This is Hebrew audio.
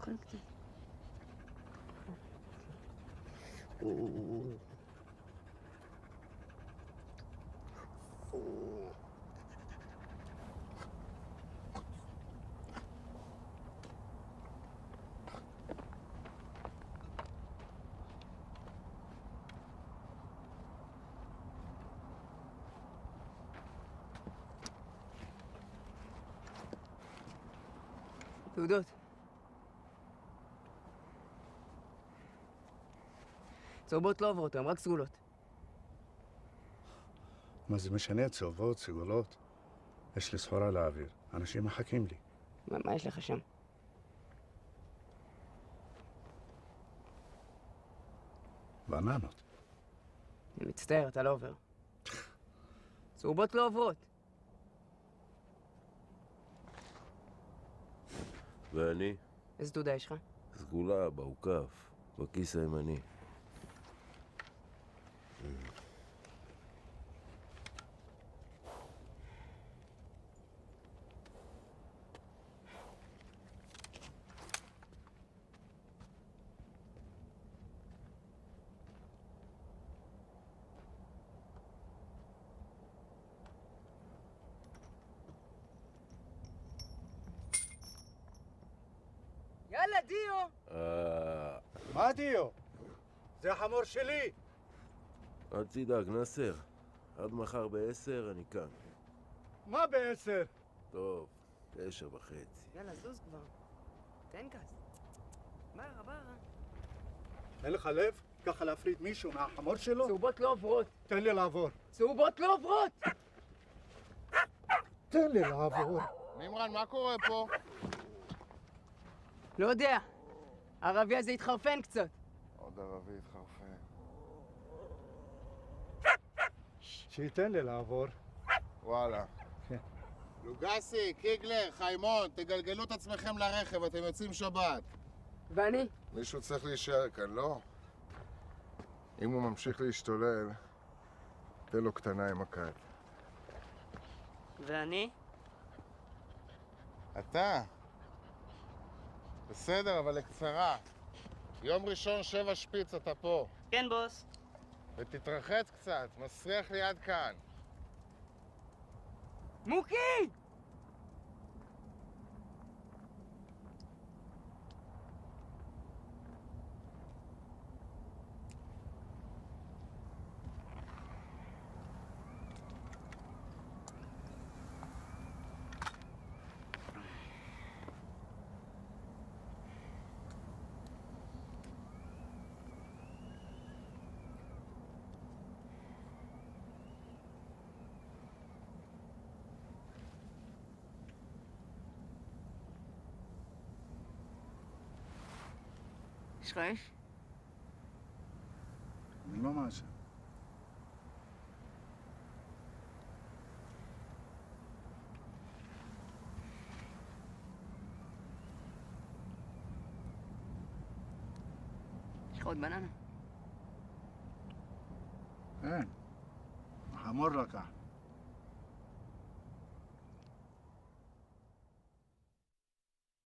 אוכל קצת. תעודות. צהובות לא עוברות, הן רק סגולות. מה זה משנה? צהובות, סגולות? יש לי סחורה להעביר. אנשים מחכים לי. מה יש לך שם? בננות. אני מצטער, אתה לא עובר. צהובות לא עוברות. ואני? איזה תעודה יש לך? סגולה, בעוקף, בכיס הימני. יאללה, דיו! מה דיו? זה החמור שלי! אל תדאג, נאסר. עד מחר ב10 אני כאן. מה ב10? טוב, 9:30. יאללה, זוז כבר. תן גז. ברא. אין לך לב? ככה להפריד מישהו מהחמור שלו? צהובות לא עוברות. תן לי לעבור. צהובות לא עוברות! תן לי לעבור. מימרן, מה קורה פה? לא יודע. הערבי הזה התחרפן קצת. עוד ערבי התחרפן. שייתן לי לעבור. וואלה. כן. לוגסי, קיגלר, חיימון, תגלגלו את עצמכם לרכב, אתם יוצאים שבת. ואני? מישהו צריך להישאר כאן, לא? אם הוא ממשיך להשתולל, תן לו קטנה עם הקט. ואני? אתה? בסדר, אבל לקצרה. יום ראשון 7 שפיץ אתה פה. כן, בוס. ותתרחץ קצת, מסריח לי עד כאן. מוקי! יש לך אש? אני לא מעשן. יש לך עוד בננה? אין. החמור לקח.